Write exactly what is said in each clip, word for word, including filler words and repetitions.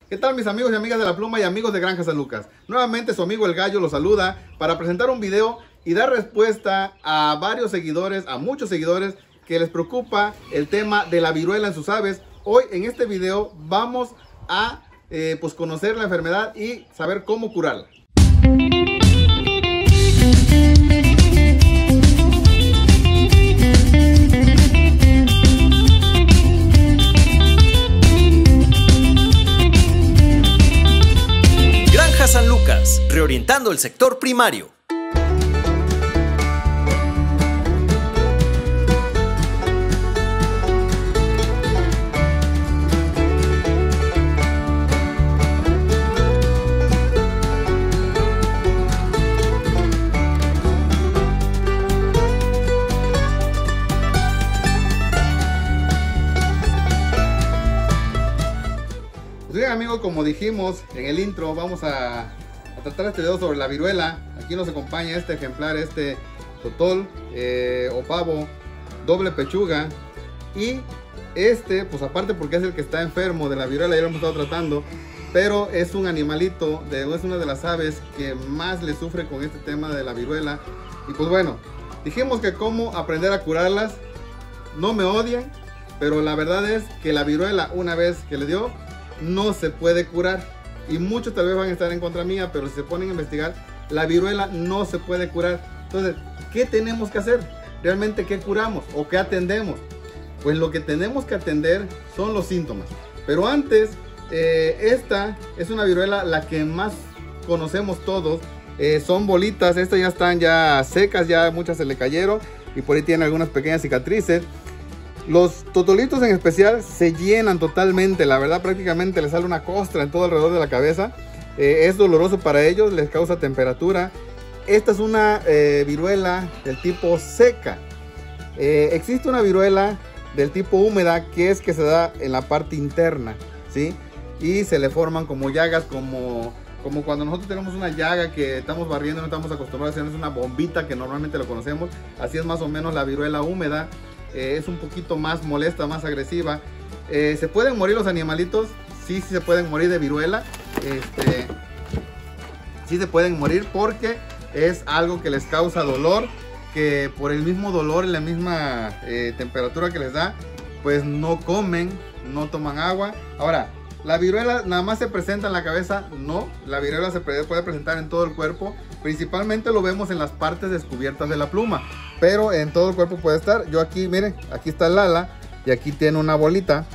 ¿Qué tal mis amigos y amigas de La Pluma y amigos de Granja San Lucas? Nuevamente su amigo El Gallo los saluda para presentar un video y dar respuesta a varios seguidores, a muchos seguidores que les preocupa el tema de la viruela en sus aves. Hoy en este video vamos a eh, pues conocer la enfermedad y saber cómo curarla. Granja San Lucas, reorientando el sector primario. Bien amigos, como dijimos en el intro, vamos a, a tratar este video sobre la viruela. Aquí nos acompaña este ejemplar, este totol eh, o pavo doble pechuga. Y este, pues aparte porque es el que está enfermo de la viruela, ya lo hemos estado tratando, pero es un animalito, de, es una de las aves que más le sufre con este tema de la viruela. Y pues bueno, dijimos que cómo aprender a curarlas. No me odien, pero la verdad es que la viruela, una vez que le dio, no se puede curar. Y muchos tal vez van a estar en contra mía, pero si se ponen a investigar, la viruela no se puede curar. Entonces, ¿qué tenemos que hacer? ¿Realmente qué curamos o qué atendemos? Pues lo que tenemos que atender son los síntomas. Pero antes, eh, esta es una viruela la que más conocemos todos. Eh, son bolitas, estas ya están ya secas, ya muchas se le cayeron y por ahí tienen algunas pequeñas cicatrices. Los totolitos en especial se llenan totalmente, la verdad prácticamente les sale una costra en todo alrededor de la cabeza. Eh, es doloroso para ellos, les causa temperatura. Esta es una eh, viruela del tipo seca. Eh, existe una viruela del tipo húmeda que es que se da en la parte interna, ¿sí? Y se le forman como llagas, como, como cuando nosotros tenemos una llaga que estamos barriendo, no estamos acostumbrados a hacer, es una bombita que normalmente lo conocemos. Así es más o menos la viruela húmeda. Eh, es un poquito más molesta, más agresiva. Eh, ¿Se pueden morir los animalitos? Sí, sí se pueden morir de viruela. Este, sí se pueden morir porque es algo que les causa dolor, que por el mismo dolor y la misma eh, temperatura que les da, pues no comen, no toman agua. Ahora, la viruela nada más se presenta en la cabeza, no, la viruela se puede presentar en todo el cuerpo, principalmente lo vemos en las partes descubiertas de la pluma, pero en todo el cuerpo puede estar. Yo aquí, miren, aquí está el ala y aquí tiene una bolita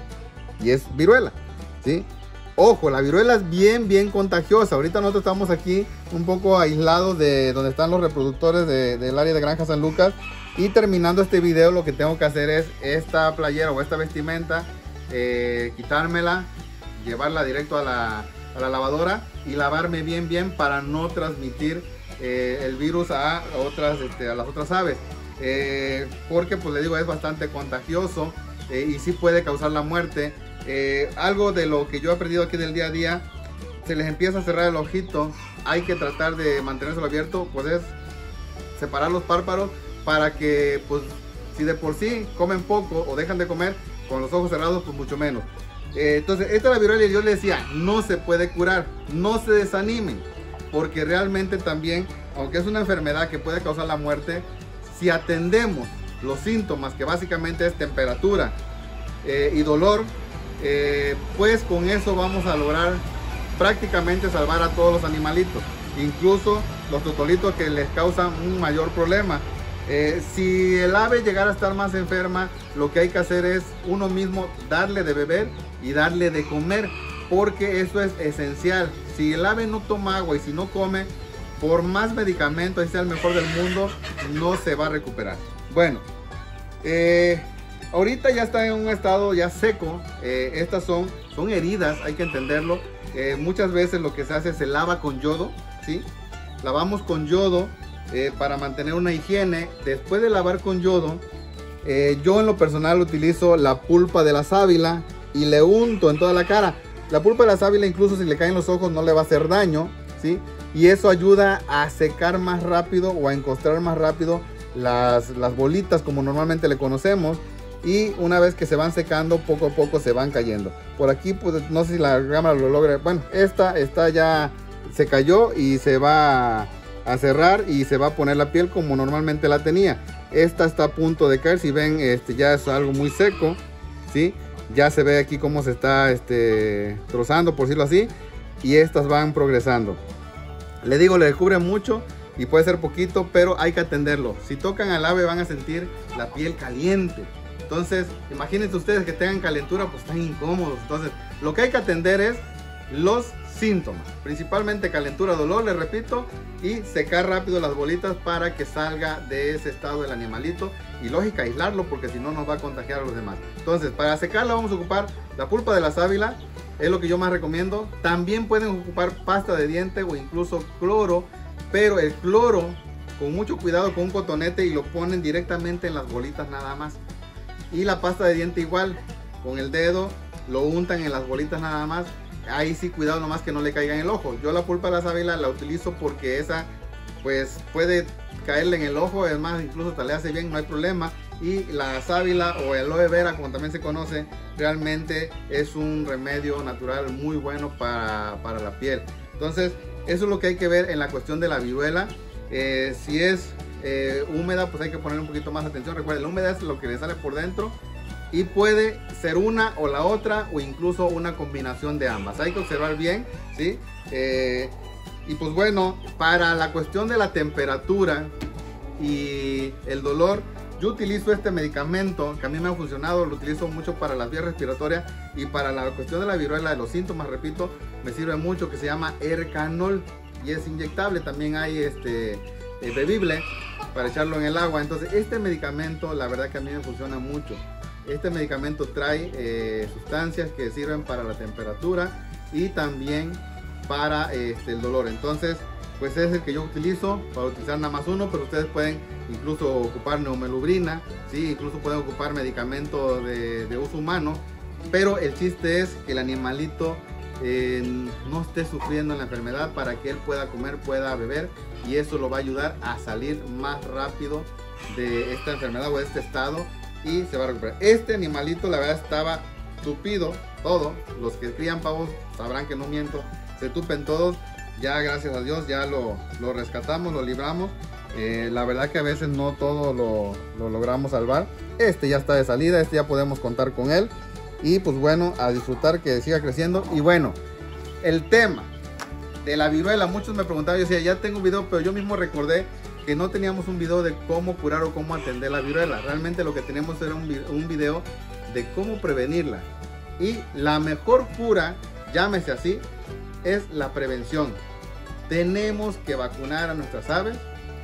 y es viruela, ¿sí? Ojo, la viruela es bien, bien contagiosa. Ahorita nosotros estamos aquí un poco aislados de donde están los reproductores de, del área de Granja San Lucas, y terminando este video lo que tengo que hacer es esta playera o esta vestimenta, eh, quitármela, llevarla directo a la, a la lavadora y lavarme bien bien para no transmitir eh, el virus a otras este, a las otras aves, eh, porque pues le digo es bastante contagioso eh, y sí puede causar la muerte. Eh, algo de lo que yo he aprendido aquí del día a día: se les empieza a cerrar el ojito, hay que tratar de mantenérselo abierto, pues es separar los párpados para que pues si de por sí comen poco o dejan de comer con los ojos cerrados, pues mucho menos. Eh, entonces esta es la viruela y yo les decía, no se puede curar, no se desanimen, porque realmente también, aunque es una enfermedad que puede causar la muerte, si atendemos los síntomas, que básicamente es temperatura eh, y dolor, eh, pues con eso vamos a lograr prácticamente salvar a todos los animalitos, incluso los totolitos que les causan un mayor problema. Eh, si el ave llegara a estar más enferma, lo que hay que hacer es uno mismo darle de beber y darle de comer, porque eso es esencial. Si el ave no toma agua y si no come, por más medicamento y sea el mejor del mundo, no se va a recuperar. Bueno, eh, ahorita ya está en un estado ya seco. Eh, estas son, son heridas, hay que entenderlo. Eh, muchas veces lo que se hace es se lava con yodo, ¿sí? Lavamos con yodo eh, para mantener una higiene. Después de lavar con yodo, eh, yo en lo personal utilizo la pulpa de la sábila y le unto en toda la cara. La pulpa de la sábila, incluso si le caen los ojos, no le va a hacer daño, ¿sí? Y eso ayuda a secar más rápido o a encostrar más rápido las, las bolitas, como normalmente le conocemos. y una vez que se van secando, poco a poco se van cayendo. Por aquí, pues no sé si la cámara lo logra. Bueno, esta está ya, se cayó y se va a cerrar y se va a poner la piel como normalmente la tenía. Esta está a punto de caer, si ven, este ya es algo muy seco, ¿sí? Ya se ve aquí cómo se está este, trozando, por decirlo así, y estas van progresando. Le digo, le cubre mucho y puede ser poquito, pero hay que atenderlo. Si tocan al ave van a sentir la piel caliente. Entonces, imagínense ustedes que tengan calentura, pues están incómodos. Entonces, lo que hay que atender es los síntomas, principalmente calentura, dolor, les repito, y secar rápido las bolitas para que salga de ese estado el animalito, y lógica aislarlo porque si no nos va a contagiar a los demás. Entonces, para secarla vamos a ocupar la pulpa de la sábila, es lo que yo más recomiendo. También pueden ocupar pasta de diente o incluso cloro, pero el cloro con mucho cuidado, con un cotonete, y lo ponen directamente en las bolitas nada más. Y la pasta de diente igual, con el dedo lo untan en las bolitas nada más. Ahí sí, cuidado nomás que no le caiga en el ojo. Yo la pulpa de la sábila la utilizo porque esa pues puede caerle en el ojo, es más, incluso hasta le hace bien, no hay problema. Y la sábila o el aloe vera, como también se conoce, realmente es un remedio natural muy bueno para, para la piel. Entonces, eso es lo que hay que ver en la cuestión de la viruela. Eh, si es eh, húmeda, pues hay que poner un poquito más atención. Recuerden, la humedad es lo que le sale por dentro, y puede ser una o la otra, o incluso una combinación de ambas. Hay que observar bien, ¿sí? Eh, y pues bueno, para la cuestión de la temperatura y el dolor, yo utilizo este medicamento que a mí me ha funcionado. Lo utilizo mucho para las vías respiratorias y para la cuestión de la viruela, de los síntomas, repito, me sirve mucho, que se llama Ercanol, y es inyectable. También hay este eh, bebible para echarlo en el agua. Entonces este medicamento, la verdad que a mí me funciona mucho. Este medicamento trae eh, sustancias que sirven para la temperatura y también para este, el dolor. Entonces, pues es el que yo utilizo. Para utilizar nada más uno, pero ustedes pueden incluso ocupar neumelubrina, ¿sí? Incluso pueden ocupar medicamentos de, de uso humano. Pero el chiste es que el animalito eh, no esté sufriendo en la enfermedad, para que él pueda comer, pueda beber, y eso lo va a ayudar a salir más rápido de esta enfermedad o de este estado, y se va a recuperar. Este animalito, la verdad, estaba tupido todo. Los que crían pavos sabrán que no miento, se tupen todos. Ya gracias a Dios ya lo, lo rescatamos, lo libramos. Eh, la verdad que a veces no todo lo, lo logramos salvar. Este ya está de salida, este ya podemos contar con él. Y pues bueno, a disfrutar, que siga creciendo. Y bueno, el tema de la viruela, muchos me preguntaban, yo decía, ya tengo un video, pero yo mismo recordé que no teníamos un video de cómo curar o cómo atender la viruela. Realmente lo que tenemos era un, un video de cómo prevenirla. Y la mejor cura, llámese así, es la prevención. Tenemos que vacunar a nuestras aves.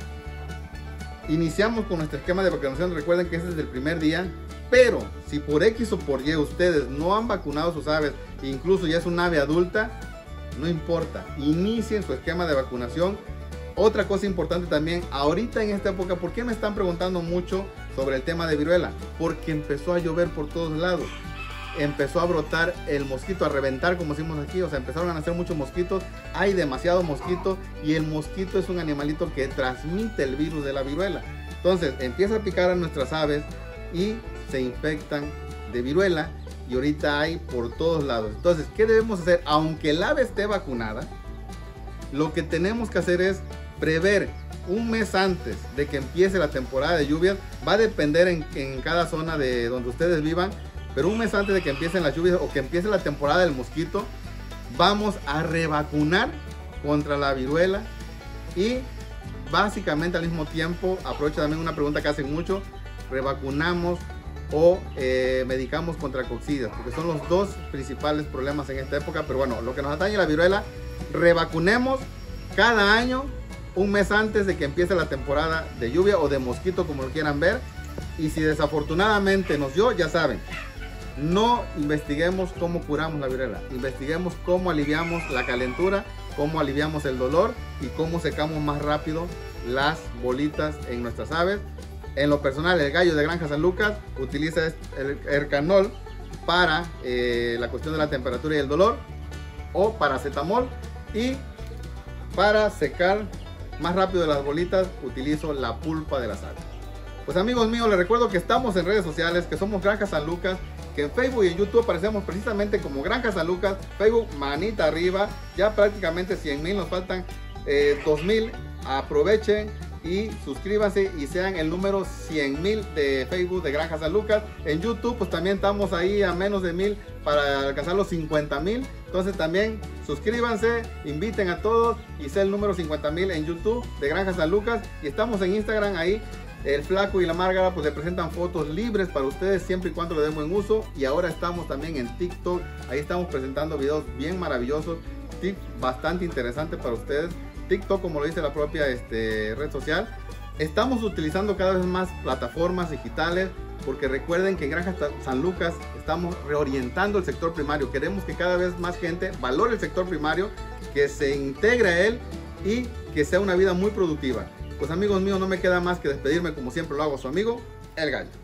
Iniciamos con nuestro esquema de vacunación. Recuerden que ese es el primer día. Pero si por X o por Y ustedes no han vacunado sus aves, incluso ya es un ave adulta, no importa, inicien su esquema de vacunación. Otra cosa importante también, ahorita en esta época, ¿por qué me están preguntando mucho sobre el tema de viruela? Porque empezó a llover por todos lados. Empezó a brotar el mosquito, a reventar, como decimos aquí. O sea, empezaron a nacer muchos mosquitos. Hay demasiado mosquito, y el mosquito es un animalito que transmite el virus de la viruela. Entonces empieza a picar a nuestras aves y se infectan de viruela, y ahorita hay por todos lados. Entonces, ¿qué debemos hacer? Aunque el ave esté vacunada, lo que tenemos que hacer es prever un mes antes de que empiece la temporada de lluvias. Va a depender en, en cada zona de donde ustedes vivan, pero un mes antes de que empiecen las lluvias o que empiece la temporada del mosquito, vamos a revacunar contra la viruela. Y básicamente al mismo tiempo, aprovecho también una pregunta que hacen mucho, revacunamos o eh, medicamos contra coccidias, porque son los dos principales problemas en esta época. Pero bueno, lo que nos atañe la viruela, revacunemos cada año un mes antes de que empiece la temporada de lluvia o de mosquito, como lo quieran ver. Y si desafortunadamente nos dio, ya saben, no investiguemos cómo curamos la viruela, investiguemos cómo aliviamos la calentura, cómo aliviamos el dolor y cómo secamos más rápido las bolitas en nuestras aves. En lo personal, el gallo de Granja San Lucas utiliza el Ercanol para eh, la cuestión de la temperatura y el dolor, o paracetamol. Y para secar más rápido las bolitas utilizo la pulpa de las aves. Pues amigos míos, les recuerdo que estamos en redes sociales, que somos Granja San Lucas, que en Facebook y en YouTube aparecemos precisamente como Granja San Lucas. Facebook, manita arriba, ya prácticamente cien mil, nos faltan eh, dos mil. Aprovechen y suscríbanse y sean el número cien mil de Facebook de Granja San Lucas. En YouTube pues también estamos ahí a menos de mil para alcanzar los cincuenta mil. Entonces también suscríbanse, inviten a todos y sea el número cincuenta mil en YouTube de Granja San Lucas. Y estamos en Instagram ahí. El Flaco y la Márgara pues le presentan fotos libres para ustedes siempre y cuando le den buen uso. Y ahora estamos también en TikTok. Ahí estamos presentando videos bien maravillosos, tips bastante interesantes para ustedes. TikTok, como lo dice la propia este, red social. Estamos utilizando cada vez más plataformas digitales, porque recuerden que en Granja San Lucas estamos reorientando el sector primario. Queremos que cada vez más gente valore el sector primario, que se integre a él y que sea una vida muy productiva. Pues amigos míos, no me queda más que despedirme, como siempre lo hago, su amigo El Gallo.